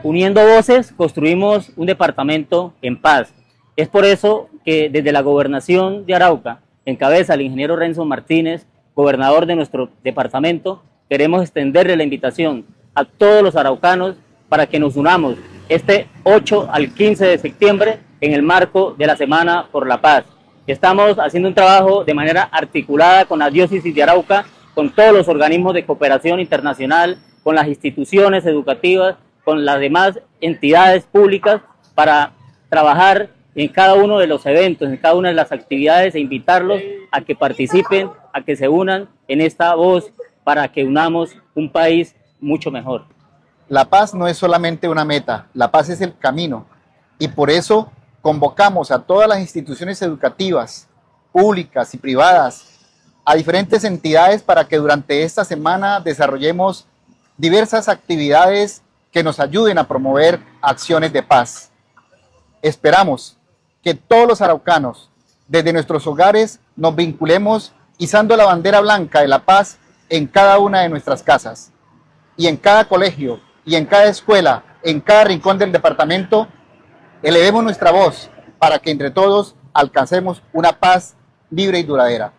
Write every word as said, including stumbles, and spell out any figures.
Uniendo voces, construimos un departamento en paz. Es por eso que desde la gobernación de Arauca, en cabeza el ingeniero Renzo Martínez, gobernador de nuestro departamento, queremos extenderle la invitación a todos los araucanos para que nos unamos este ocho al quince de septiembre en el marco de la Semana por la Paz. Estamos haciendo un trabajo de manera articulada con la diócesis de Arauca, con todos los organismos de cooperación internacional, con las instituciones educativas, con las demás entidades públicas para trabajar en cada uno de los eventos, en cada una de las actividades e invitarlos a que participen, a que se unan en esta voz para que unamos un país mucho mejor. La paz no es solamente una meta, la paz es el camino y por eso convocamos a todas las instituciones educativas, públicas y privadas, a diferentes entidades para que durante esta semana desarrollemos diversas actividades que nos ayuden a promover acciones de paz. Esperamos que todos los araucanos, desde nuestros hogares, nos vinculemos izando la bandera blanca de la paz en cada una de nuestras casas y en cada colegio y en cada escuela, en cada rincón del departamento, elevemos nuestra voz para que entre todos alcancemos una paz libre y duradera.